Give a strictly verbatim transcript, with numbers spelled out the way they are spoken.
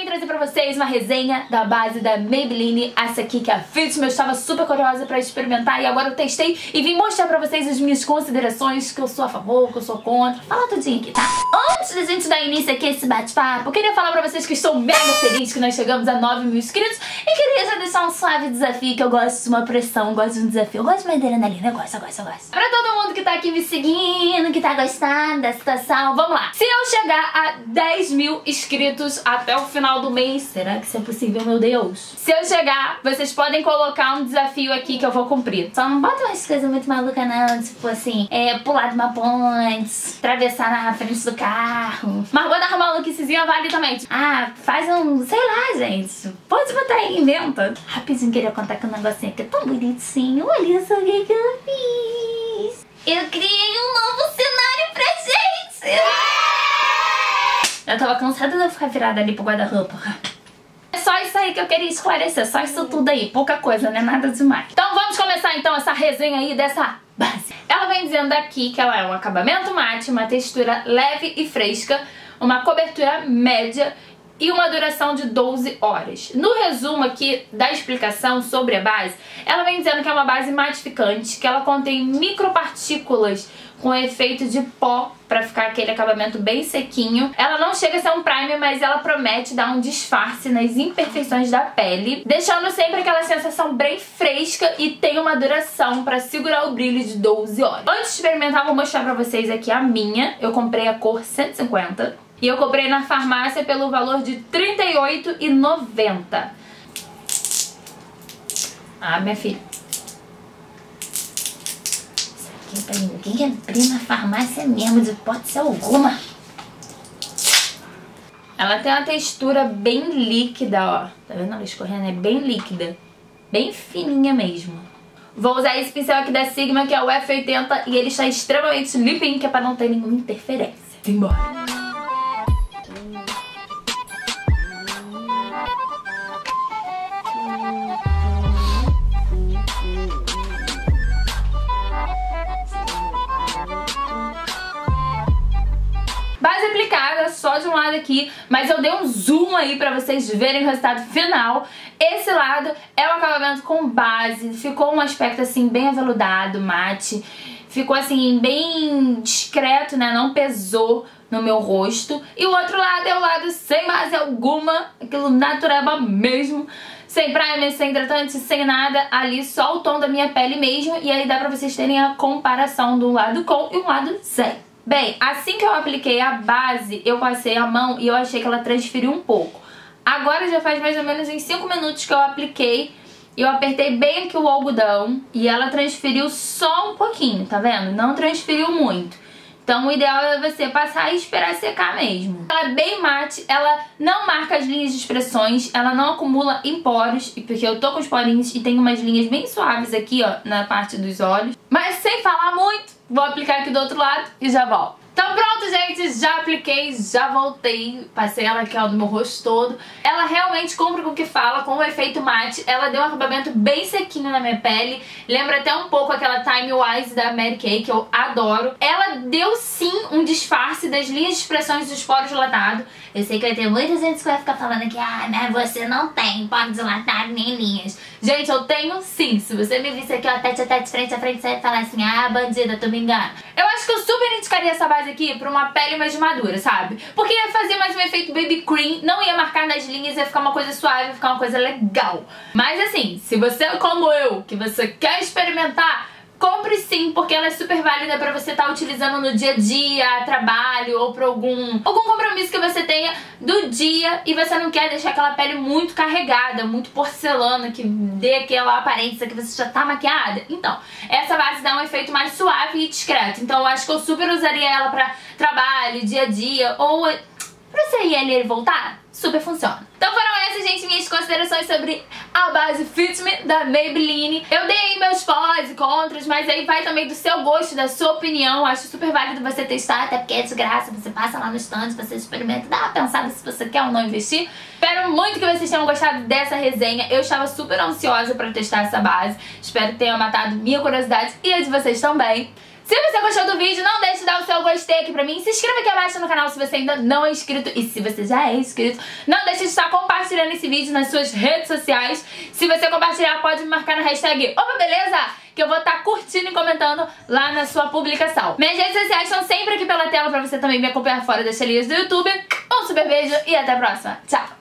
trazer pra vocês uma resenha da base da Maybelline, essa aqui que é a Fit Me. Eu estava super curiosa pra experimentar e agora eu testei e vim mostrar pra vocês as minhas considerações, que eu sou a favor, que eu sou contra. Fala tudinho aqui, tá? Antes da gente dar início aqui a esse bate-papo, eu queria falar pra vocês que estou mega feliz que nós chegamos a nove mil inscritos e queria já deixar um suave desafio, que eu gosto de uma pressão, eu gosto de um desafio, eu gosto de uma adrenalina, eu gosto, eu gosto, eu gosto. Pra todo mundo que tá aqui me seguindo, que tá gostando da situação, vamos lá. Se eu chegar a dez mil inscritos até o final do mês, será que isso é possível, meu Deus? Se eu chegar, vocês podem colocar um desafio aqui que eu vou cumprir. Só não bota umas coisas muito malucas não, tipo assim, é, pular de uma ponte, atravessar na frente do carro. Mas vou dar uma maluquicezinha vale também. Ah, faz um, sei lá, gente. Pode botar aí, inventa. Rapidinho, queria contar que o negocinho aqui é tão bonitinho. Olha só o que, que eu fiz. Eu criei um novo cenário pra gente. Eu tava cansada de eu ficar virada ali pro guarda-roupa. É só isso aí que eu queria esclarecer, só isso tudo aí, pouca coisa, né? Nada demais. Então vamos começar então essa resenha aí dessa base. Ela vem dizendo aqui que ela é um acabamento mate, uma textura leve e fresca, uma cobertura média e uma duração de doze horas. No resumo aqui da explicação sobre a base, ela vem dizendo que é uma base matificante, que ela contém micropartículas com efeito de pó pra ficar aquele acabamento bem sequinho. Ela não chega a ser um primer, mas ela promete dar um disfarce nas imperfeições da pele, deixando sempre aquela sensação bem fresca e tem uma duração pra segurar o brilho de doze horas. Antes de experimentar, vou mostrar pra vocês aqui a minha. Eu comprei a cor cento e cinquenta. E eu comprei na farmácia pelo valor de trinta e oito reais e noventa centavos. Ah, minha filha. Isso aqui pra ninguém abrir na farmácia mesmo, de hipótese alguma. Ela tem uma textura bem líquida, ó. Tá vendo ela escorrendo? É bem líquida. Bem fininha mesmo. Vou usar esse pincel aqui da Sigma, que é o F oitenta, e ele está extremamente limpinho, que é pra não ter nenhuma interferência. Embora. Base aplicada só de um lado aqui, mas eu dei um zoom aí pra vocês verem o resultado final. Esse lado é um acabamento com base, ficou um aspecto assim bem aveludado, mate. Ficou assim bem discreto, né, não pesou no meu rosto. E o outro lado é o lado sem base alguma, aquilo natureba mesmo. Sem primer, sem hidratante, sem nada, ali só o tom da minha pele mesmo. E aí dá pra vocês terem a comparação do lado com e um lado sem. Bem, assim que eu apliquei a base, eu passei a mão e eu achei que ela transferiu um pouco. Agora já faz mais ou menos uns cinco minutos que eu apliquei. Eu apertei bem aqui o algodão e ela transferiu só um pouquinho, tá vendo? Não transferiu muito. Então o ideal é você passar e esperar secar mesmo. Ela é bem mate, ela não marca as linhas de expressões, ela não acumula em poros, porque eu tô com os porinhos e tem umas linhas bem suaves aqui, ó, na parte dos olhos. Mas sem falar muito, vou aplicar aqui do outro lado e já volto. Então pronto, gente, já apliquei, já voltei, passei ela aqui, ó, do meu rosto todo. Ela realmente cumpre com o que fala, com o efeito mate. Ela deu um acabamento bem sequinho na minha pele, lembra até um pouco aquela Time Wise da Mary Kay, que eu adoro. Ela deu sim um disfarce das linhas de expressões dos poros dilatados. Eu sei que vai ter muita gente que vai ficar falando aqui, ah, né, você não tem poro dilatado nem linhas. Gente, eu tenho sim. Se você me visse aqui, ó, tete a tete, frente a frente, você vai falar assim, ah, bandida, tu me engana. Eu acho que eu super indicaria essa base aqui pra uma pele mais madura, sabe? Porque ia fazer mais um efeito baby cream, não ia marcar nas linhas, ia ficar uma coisa suave, ia ficar uma coisa legal. Mas assim, se você é como eu, que você quer experimentar, compre sim, porque ela é super válida pra você estar tá utilizando no dia a dia, trabalho ou pra algum, algum compromisso que você tenha do dia e você não quer deixar aquela pele muito carregada, muito porcelana, que dê aquela aparência que você já tá maquiada. Então, essa base dá um efeito mais suave e discreto. Então eu acho que eu super usaria ela pra trabalho, dia a dia ou pra você ir ali e voltar. Super funciona. Então foram essas, gente, minhas considerações sobre a base Fit Me da Maybelline. Eu dei aí meus pós e contras, mas aí vai também do seu gosto, da sua opinião. Acho super válido você testar, até porque é de graça. Você passa lá no stand, você experimenta, dá uma pensada se você quer ou não investir. Espero muito que vocês tenham gostado dessa resenha. Eu estava super ansiosa pra testar essa base. Espero que tenha matado minha curiosidade e a de vocês também. Se você gostou do vídeo, não deixe de dar o seu gostei aqui pra mim. Se inscreva aqui abaixo no canal se você ainda não é inscrito. E se você já é inscrito, não deixe de estar compartilhando esse vídeo nas suas redes sociais. Se você compartilhar, pode me marcar na hashtag Opa, beleza? Que eu vou estar curtindo e comentando lá na sua publicação. Minhas redes sociais estão sempre aqui pela tela pra você também me acompanhar fora das telinhas do YouTube. Um super beijo e até a próxima. Tchau!